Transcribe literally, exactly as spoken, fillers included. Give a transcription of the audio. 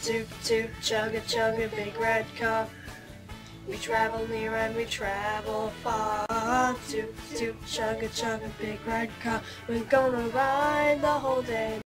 toot, toot, chug a chug a big red car. We travel near and we travel far. Toot, toot, chug a chug a big red car. We're gonna ride the whole day.